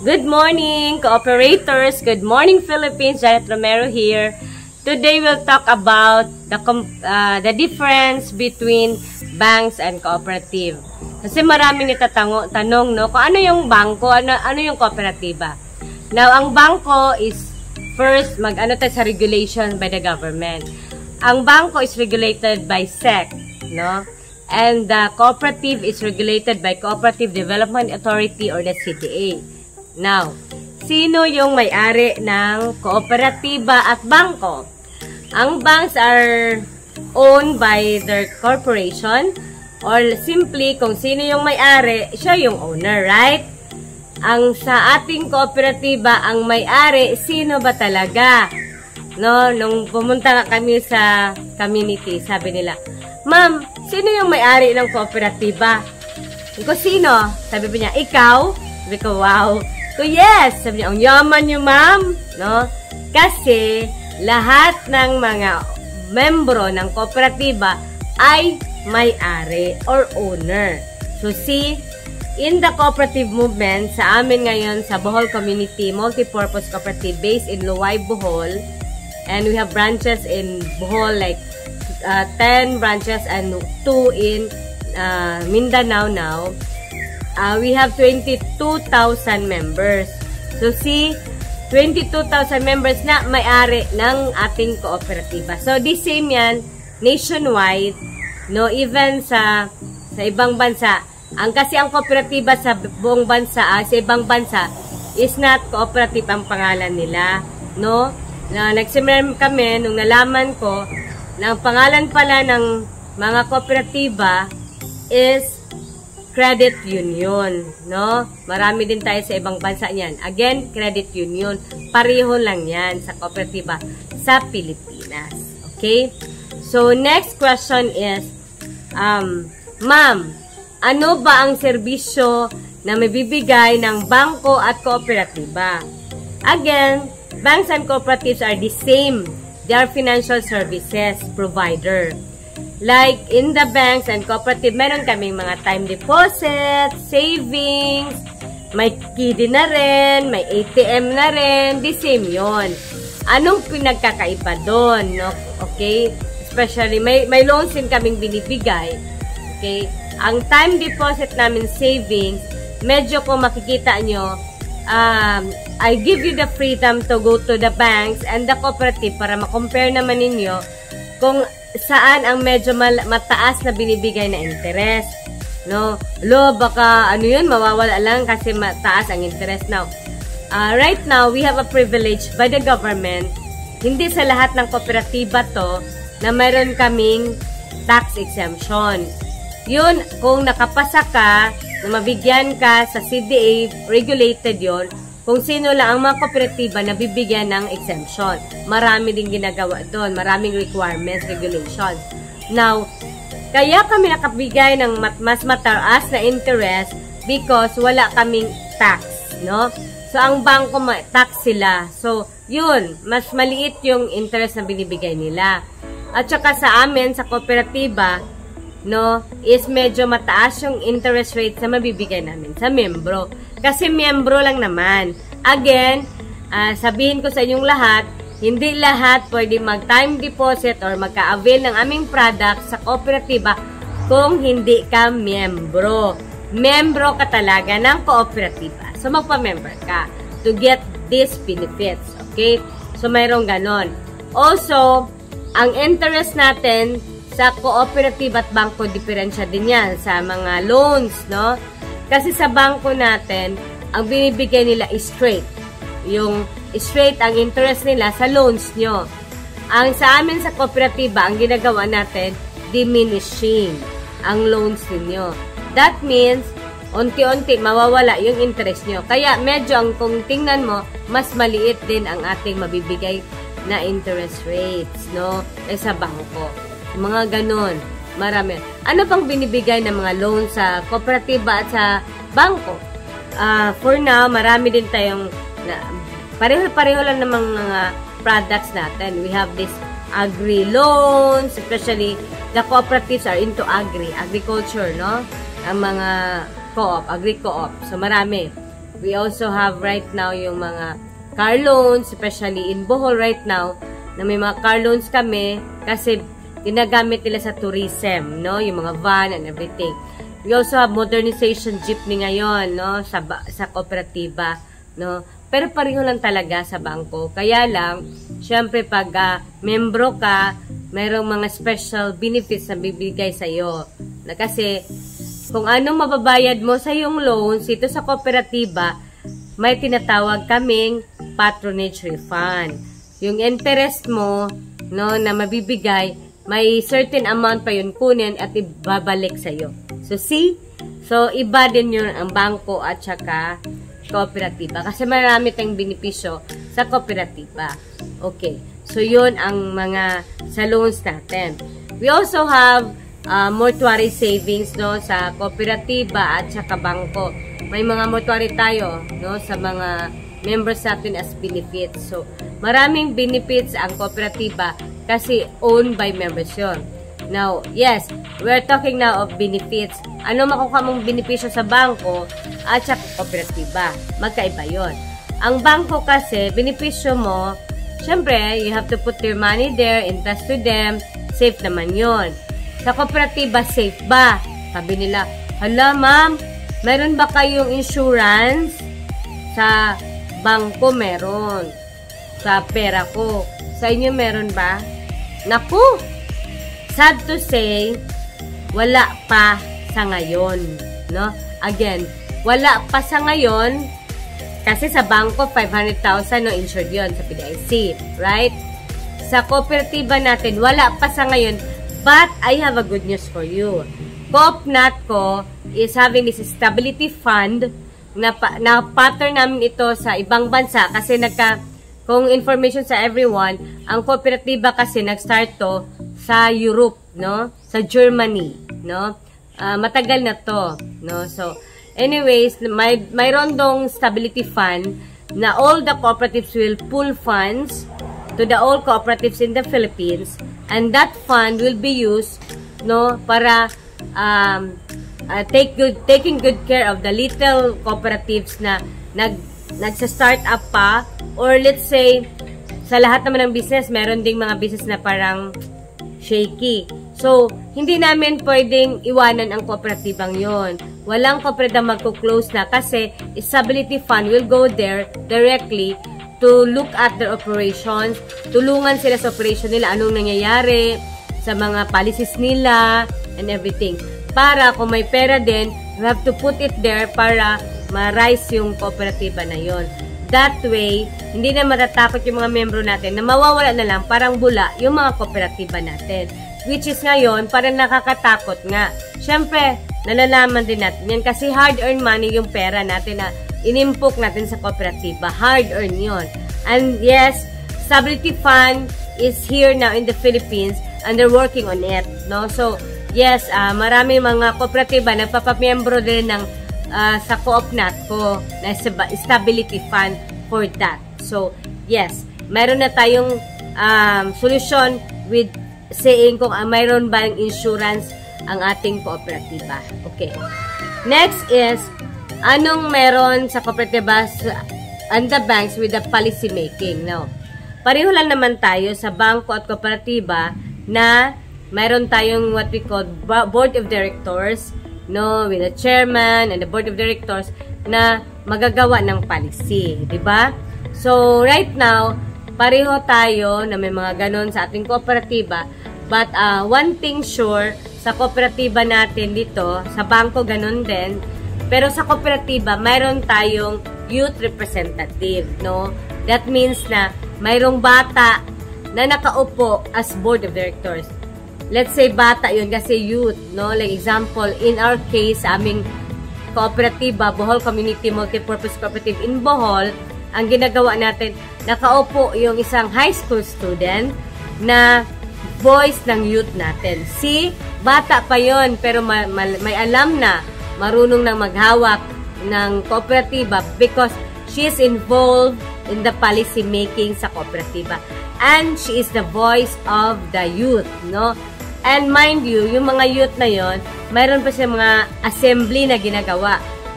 Good morning, cooperators. Good morning, Philippines. Janet Romero here. Today we'll talk about the difference between banks and cooperative. Kasi maraming tanong, no, kung ano yung bangko, ano yung kooperatiba. Now, ang bangko is first mag-ano tayo sa regulation by the government. Ang bangko is regulated by SEC, no? And the cooperative is regulated by Cooperative Development Authority or the CDA. Now, sino yung may-ari ng kooperatiba at bangko? Ang banks are owned by their corporation or simply kung sino yung may-ari, siya yung owner, right? Ang sa ating kooperatiba, ang may-ari, sino ba talaga? No, nung pumunta kami sa community, sabi nila, "Ma'am, sino yung may-ari ng kooperatiba?" Ko, "Sino?" Sabi niya, "Ikaw?" Sabi ko, "Wow." So, yes. Sabi niya, "Ang yaman niyo, ma'am." No? Kasi, lahat ng mga membro ng kooperatiba ay may-ari or owner. So, see, in the cooperative movement, sa amin ngayon, sa Bohol Community Multipurpose Cooperative based in Luway, Bohol, and we have branches in Bohol, like 10 branches and 2 in Mindanao now. We have 22,000 members. So, see, 22,000 members na may-ari ng ating kooperatiba. So, the same yan, nationwide, no, even sa ibang bansa. Kasi ang kooperatiba sa buong bansa, sa ibang bansa, is not cooperative ang pangalan nila, no? Nagsimula kami, nung nalaman ko, na ang pangalan pala ng mga kooperatiba is credit union, no? Marami din tayo sa ibang bansa niyan. Again, credit union. Pareho lang yan sa kooperatiba sa Pilipinas. Okay? So, next question is, ma'am, ano ba ang serbisyo na mabibigay ng bangko at kooperatiba? Again, banks and cooperatives are the same. They are financial services provider. Like, in the banks and cooperative, meron kaming mga time deposit, savings, may KIDI na rin, may ATM na rin, the same yon. Anong pinagkakaiba doon, no? Okay? Especially, may loans din kaming binibigay. Okay? Ang time deposit namin savings, medyo kung makikita nyo, I give you the freedom to go to the banks and the cooperative para ma-compare naman ninyo kung saan ang medyo mataas na binibigay na interest. No? Baka ano yun, mawawala lang kasi mataas ang interest. Now, right now, we have a privilege by the government. Hindi sa lahat ng kooperatiba to na mayroon kaming tax exemption. Yun, kung nakapasa ka, na mabigyan ka sa CDA, regulated yon, kung sino lang ang mga kooperatiba na bibigyan ng exemption. Marami din ginagawa doon. Maraming requirements, regulations. Now, kaya kami nakabigay ng mas mataas na interest because wala kaming tax, no? So, ang bangko tax sila. So, yun, mas maliit yung interest na binibigay nila. At saka sa amin, sa kooperatiba, no, is medyo mataas yung interest rate sa mabibigay namin sa membro. Kasi membro lang naman. Again, sabihin ko sa inyong lahat, hindi lahat pwede mag-time deposit or magka-avail ng aming product sa kooperatiba kung hindi ka membro. Membro ka talaga ng kooperatiba. So, magpa-member ka to get these benefits. Okay? So, mayroong ganon. Also, ang interest natin sa cooperative at bangko, diferensya din yan sa mga loans, no? Kasi sa bangko natin, ang binibigay nila is straight. Yung straight ang interest nila sa loans nyo. Ang sa amin sa kooperatiba, ang ginagawa natin, diminishing ang loans ninyo. That means, unti-unti mawawala yung interest nyo. Kaya medyo kung tingnan mo, mas maliit din ang ating mabibigay na interest rates, no? Sa bangko. Mga ganon. Marami. Ano pang binibigay ng mga loan sa kooperatiba at sa bangko? For now, marami din tayong pareho-pareho lang ng mga products natin. We have this agri loans, especially the cooperatives are into agriculture, no? Ang mga co-op, agri-co-op. So, marami. We also have right now yung mga car loans, especially in Bohol right now, na may mga car loans kami kasi ginagamit nila sa tourism, no? Yung mga van and everything. We also have modernization jeepney ngayon, no? Sa kooperatiba, no? Pero pareho lang talaga sa bangko. Kaya lang, syempre pag membro ka, mayroong mga special benefits na bibigay sa'yo. Na kasi, kung anong mababayad mo sa yung loans, ito sa kooperatiba, may tinatawag kaming patronage refund. Yung interest mo, no, na mabibigay, may certain amount pa yun kunin at ibabalik sa'yo. So, see? So, iba din yun ang bangko at saka kooperatiba. Kasi marami tayong benepisyo sa kooperatiba. Okay. So, yun ang mga sa loans natin. We also have mortuary savings, no, sa kooperatiba at saka bangko. May mga mortuary tayo, no, sa mga members natin as benefits. So, maraming benefits ang kooperatiba kasi owned by members yun. Now, yes, we're talking now of benefits. Ano makukuha mong benepisyo sa bangko at sa kooperatiba? Magkaiba yun. Ang bangko kasi, benepisyo mo, syempre, you have to put your money there, entrust to them, safe naman yun. Sa kooperatiba, safe ba? Sabi nila, hala ma'am, meron ba kayong insurance? Sa bangko meron. Sa pera ko. Sa inyo meron ba? Naku! Sad to say, wala pa sa ngayon. No? Again, wala pa sa ngayon kasi sa bangko, 500,000 no insured yun sa PDIC. Right? Sa kooperatiba natin, wala pa sa ngayon. But I have a good news for you. CoopNatco is having this stability fund na pattern namin ito sa ibang bansa kasi kung information sa everyone, ang kooperatiba kasi nag-start to sa Europe, no? Sa Germany, no? Matagal na to, no? So, anyways, mayroon dong stability fund na all the cooperatives will pool funds to the all cooperatives in the Philippines, and that fund will be used, no, para taking good care of the little cooperatives na nagsa-start up pa, or let's say sa lahat naman ng business, meron ding mga business na parang shaky. So, hindi namin pwedeng iwanan ang kooperatibang yon. Walang kooperatiba magko-close na kasi stability fund will go there directly to look at their operations, tulungan sila sa operation nila, anong nangyayari sa mga policies nila, and everything. Para kung may pera din, you have to put it there para ma-rise yung kooperatiba na yon. That way, hindi na matatakot yung mga membro natin na mawawala na lang, parang bula, yung mga kooperatiba natin. Which is ngayon, parang nakakatakot nga. Siyempre, nalalaman din natin yan kasi hard-earned money yung pera natin na inimpok natin sa kooperatiba. Hard-earned yun. And yes, Stability Fund is here now in the Philippines and they're working on it. No? So, yes, marami mga kooperatiba nagpapamiyembro din ng sa CoopNatco na Stability Fund for that. So, yes, mayroon na tayong solusyon with saying kung mayroon ba yung insurance ang ating kooperatiba. Okay. Next is, anong meron sa kooperatiba and the banks with the policy making? Now, pareho lang naman tayo sa bangko at kooperatiba na mayroon tayong what we call board of directors, no, with the chairman and the board of directors na magagawa ng policy, di ba? So, right now, pareho tayo na may mga ganon sa ating kooperatiba, but one thing sure, sa kooperatiba natin dito, sa bangko ganon din, pero sa kooperatiba, mayroon tayong youth representative, no? That means na mayroong bata na nakaupo as board of directors. Let's say bata yun kasi youth, no? Like example, in our case, aming kooperatiba, Bohol Community Multipurpose Cooperative in Bohol, ang ginagawa natin, nakaupo yung isang high school student na voice ng youth natin. See, bata pa yon pero may alam na, marunong nang maghawak ng kooperatiba because she is involved in the policy making sa kooperatiba. And she is the voice of the youth, no? And mind you, yung mga youth na yon, mayroon pa siya mga assembly na ginagawa.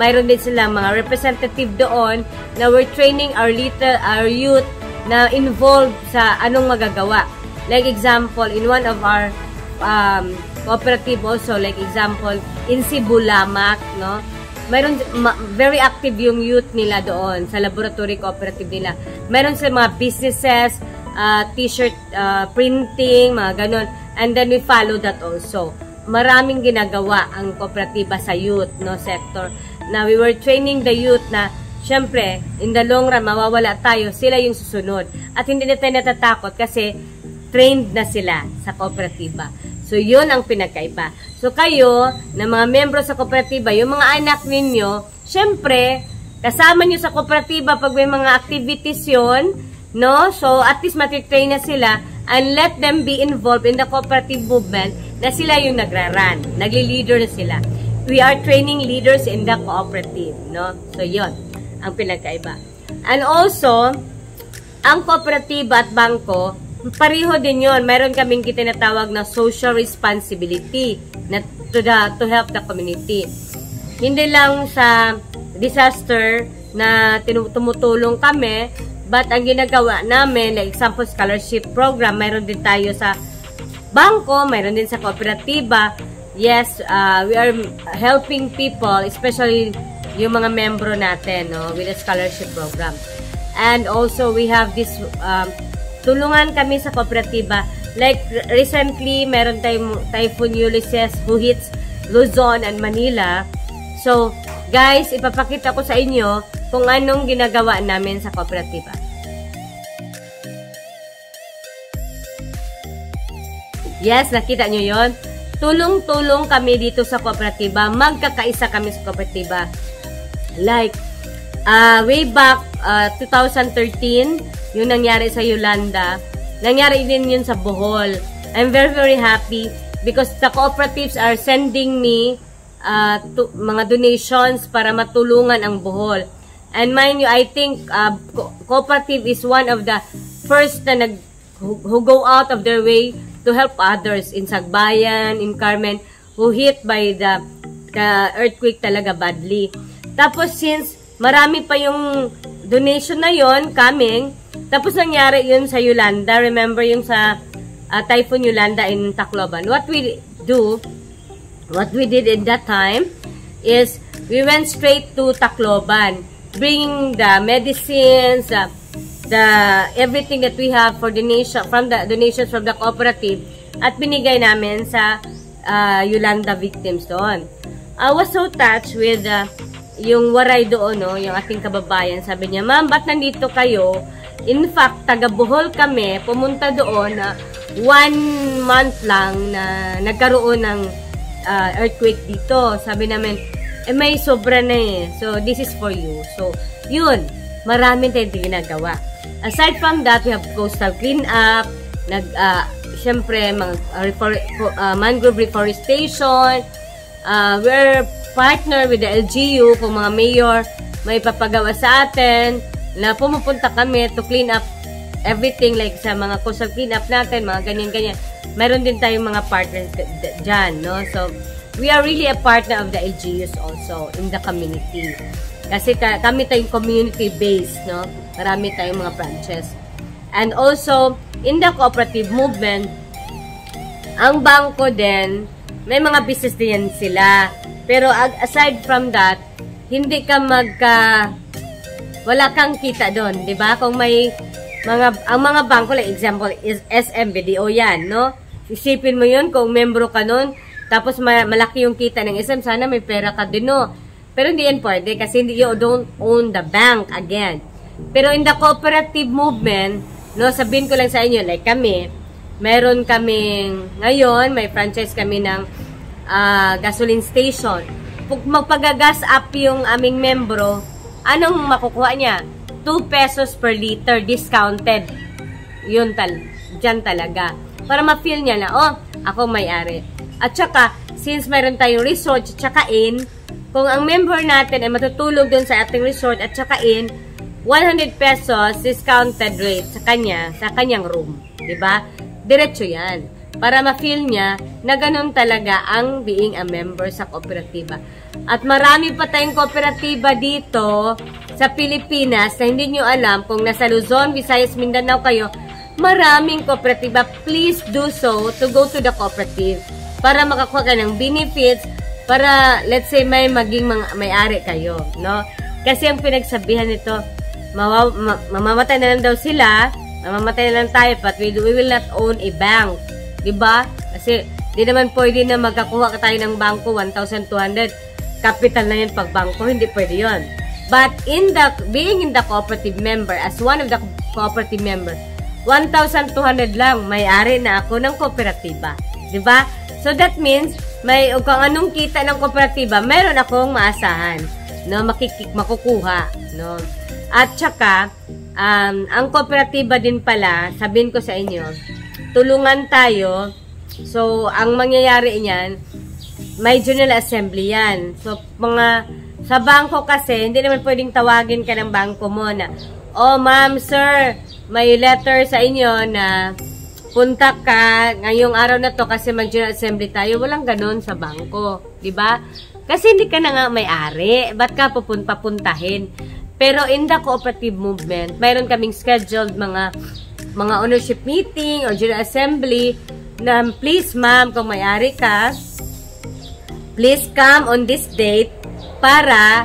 mayroon din sila mga representative doon na we're training our youth na involved sa anong magagawa. Like example, in one of our cooperative also, like example, in Sibulamak, no? Mayroon, very active yung youth nila doon sa laboratory cooperative nila. Mayroon sa mga businesses, t-shirt printing, mga ganon. And then we follow that also. Maraming ginagawa ang kooperatiba sa youth, no, sector. Na we were training the youth na, syempre, in the long run, mawawala tayo, sila yung susunod. At hindi na tayo natatakot kasi trained na sila sa kooperatiba. So, yun ang pinagkaiba. So, kayo, na mga membro sa kooperatiba, yung mga anak ninyo, syempre, kasama nyo sa kooperatiba pag may mga activities yun, no? So, at least matitrain na sila and let them be involved in the cooperative movement na sila yung nagra-run. Nagli-leader na sila. We are training leaders in the cooperative, no? So, yun ang pinagkaiba. And also, ang kooperatiba at bangko, pareho din yun. Meron kaming tinatawag na social responsibility na to help the community. Hindi lang sa disaster na tumutulong kami, but ang ginagawa namin, like example, scholarship program, mayroon din tayo sa bangko, mayroon din sa kooperatiba. Yes, we are helping people, especially yung mga membro natin, no, with a scholarship program. And also, we have this tulungan kami sa kooperatiba. Like, recently, meron tayong Typhoon Ulysses who hits Luzon and Manila. So, guys, ipapakita ko sa inyo kung anong ginagawa namin sa kooperatiba. Yes, nakita nyo yon. Tulong-tulong kami dito sa kooperatiba. Magkakaisa kami sa kooperatiba. Like, way back 2013, yung nangyari sa Yolanda, nangyari din yun sa Bohol. I'm very, very happy because the cooperatives are sending me mga donations para matulungan ang Bohol. And mind you, I think cooperative is one of the first na who go out of their way to help others in Sagbayan, in Carmen, who hit by the earthquake talaga badly. Tapos since marami pa yung donation na yon coming, tapos nangyari yun sa Yolanda. Remember yung sa Typhoon Yolanda in Tacloban. What we did in that time is we went straight to Tacloban, bringing the medicines, the everything that we have for donation from the donations from the cooperative, at binigay namin sa Yolanda victims doon. I was so touched with yung waray doon, no, yung ating kababayan. Sabi niya, "Ma'am, ba't nandito kayo?" In fact, taga Bohol kami, pumunta doon na 1 month lang na nagkaroon ng earthquake dito. Sabi namin, may sobra na eh. So, this is for you. So, yun, maraming tayong ginagawa. Aside from that, we have coastal cleanup, syempre, mangrove reforestation. We're partner with the LGU, kung mga mayor may papagawa sa atin, na pumupunta kami to clean up everything, like sa mga coastal cleanup natin, mga ganyan-ganyan. Meron din tayong mga partners dyan, no? So, we are really a partner of the LGUs also in the community. Kasi kami tayong community-based, no? Marami tayong mga branches. And also, in the cooperative movement, ang bangko din, may mga business din sila. Pero aside from that, hindi ka wala kang kita doon, di ba? Kung may ang mga bangko, like example, is SM, BDO yan, no? Isipin mo yun, kung membro ka nun, tapos malaki yung kita ng SM, sana may pera ka din, no? Pero hindi yan pwede, kasi you don't own the bank again. Pero in the cooperative movement, no, sabihin ko lang sa inyo, like kami, meron kaming, ngayon, may franchise kami ng gasoline station. Pag magpagagas up yung aming membro, anong makukuha niya? 2 pesos per liter discounted. Yun dyan talaga. Para ma-feel niya na, oh, ako may-ari. At saka, since mayroon tayong resort at saka inn, kung ang member natin ay matutulog dun sa ating resort at saka inn, 100 pesos discounted rate sa kanyang room. Diba? Diretso yan. para ma-feel niya na ganun talaga ang being a member sa kooperatiba. At marami pa tayong kooperatiba dito sa Pilipinas na hindi nyo alam kung nasa Luzon, Visayas, Mindanao kayo, maraming kooperatiba. Please do so to go to the cooperative para makakuha ka ng benefits, para let's say maging may-ari kayo, no? Kasi ang pinagsabihan nito, mamamatay na lang daw sila, mamamatay na lang tayo, but we will not own a bank. Diba? Kasi di naman pwede na magkakuha ka tayo ng bangko, 1,200. Capital na yun pag bangko, hindi pwede yun. But being in the cooperative member, as one of the cooperative member, 1,200 lang, may-ari na ako ng kooperatiba. Diba? So that means, kung anong kita ng kooperatiba, meron akong maasahan, no? Makukuha, no? At saka, ang kooperatiba din pala, sabihin ko sa inyo, tulungan tayo. So, ang mangyayari niyan, may General Assembly yan. So, sa bangko kasi, hindi naman pwedeng tawagin ka ng bangko mo na, oh, ma'am, sir, may letter sa inyo na punta ka ngayong araw na to kasi mag-General Assembly tayo. Walang ganun sa bangko. Diba? Kasi hindi ka na nga may-ari. Ba't ka papuntahin? Pero in the cooperative movement, mayroon kaming scheduled mga ownership meeting or General Assembly na please ma'am, kung may-ari ka, please come on this date para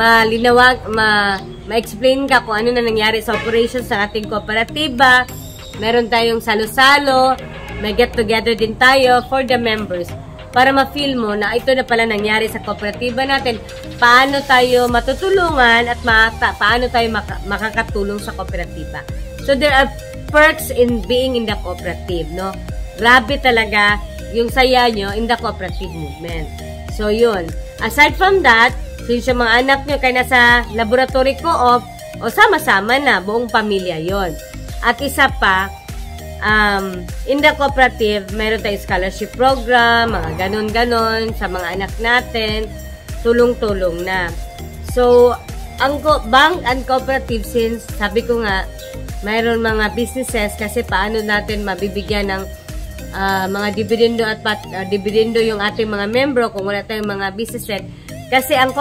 ma-explain ka kung ano na nangyari sa operations sa ating kooperatiba. Meron tayong salo-salo, may get-together din tayo for the members para ma-feel mo na ito na pala nangyari sa kooperatiba natin, paano tayo matutulungan at paano tayo makakatulong sa kooperatiba. So there are perks in being in the cooperative, no? Grabe talaga yung saya nyo in the cooperative movement. So yun. Aside from that, since yung mga anak nyo kaya nasa laboratory co-op, o sama-sama na, buong pamilya yon. At isa pa, in the cooperative, meron tayong scholarship program, mga ganon-ganon sa mga anak natin, tulong-tulong na. So, ang bank and cooperative, since sabi ko nga, mayroon mga businesses kasi paano natin mabibigyan ng mga dividendo at dividendo yung ating mga membro kung wala tayong mga businesses. Kasi ang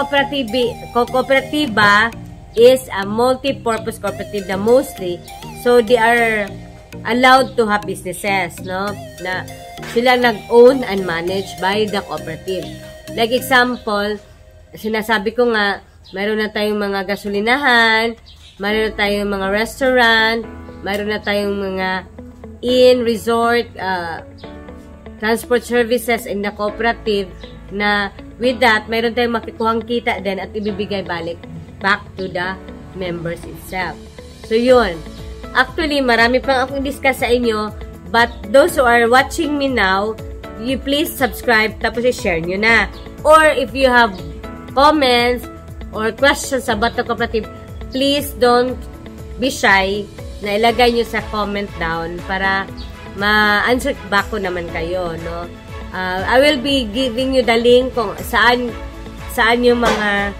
kooperatiba is a multi-purpose cooperative na mostly. So, they are allowed to have businesses, no? Na sila nag-own and managed by the cooperative. Like example, sinasabi ko nga, mayroon na tayong mga gasolinahan, mayroon na tayong mga restaurant, mayroon na tayong mga inn, resort, transport services in the cooperative na with that, mayroon tayong makikuhang kita din at ibibigay back to the members itself. So, yun. Actually, marami pang akong discuss sa inyo, but those who are watching me now, you please subscribe, tapos i-share nyo na. Or if you have comments or questions about the cooperative, please don't be shy na ilagay nyo sa comment down para ma-answer back ko naman kayo, no? I will be giving you the link kung saan yung mga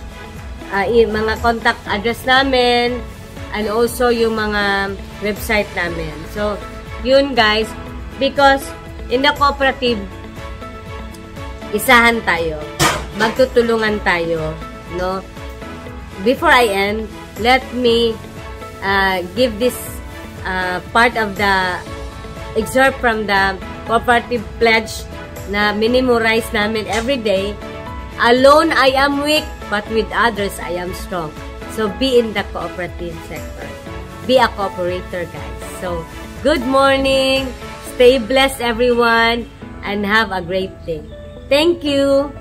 contact address namin, and also yung mga website namin. So, yun guys, because in the cooperative, isahan tayo, magtutulungan tayo, no? Before I end, let me give this part of the excerpt from the cooperative pledge na minimorize namin every day. Alone I am weak, but with others I am strong. So, be in the cooperative sector. Be a cooperator, guys. So, good morning. Stay blessed, everyone. And have a great day. Thank you.